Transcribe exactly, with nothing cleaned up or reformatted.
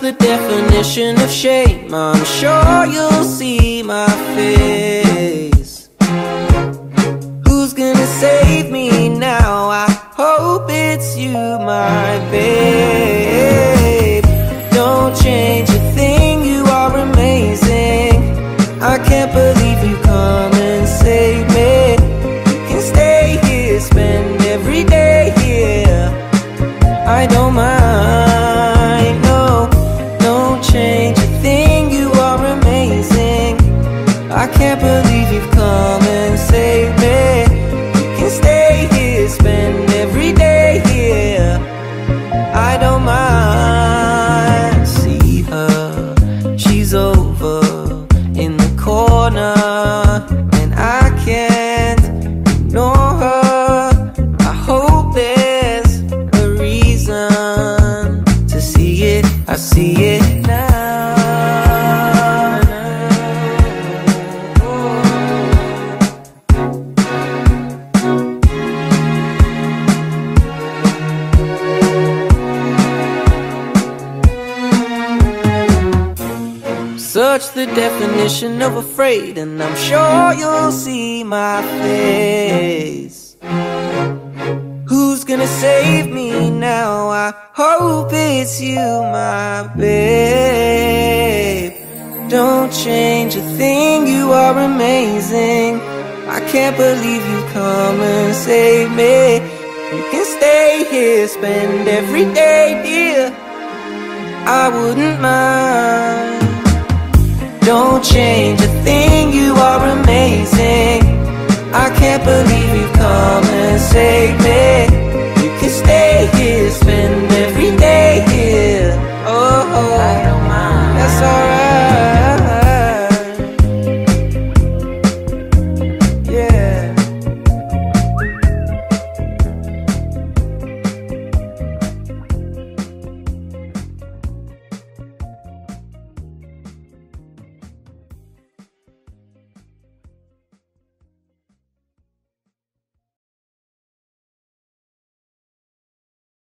the definition of shame. I'm sure you'll see my face. Who's gonna save me now? I hope it's you, my babe. Don't change a thing, you are amazing. I can't believe you come and save me. You can stay here, spend every day here. I don't mind, no. Don't change a thing, you are amazing. I can't believe you've come and saved me. You can stay here, spend every day here. I don't mind. See her, she's over in the corner, and I can't ignore her. I hope there's a reason to see it. I see it now. Such the definition of afraid, and I'm sure you'll see my face. Who's gonna save me now? I hope it's you, my babe. Don't change a thing, you are amazing. I can't believe you come and save me. You can stay here, spend every day, dear. I wouldn't mind. Don't change a thing, you are amazing. I can't believe you come and save me. You can stay here, spend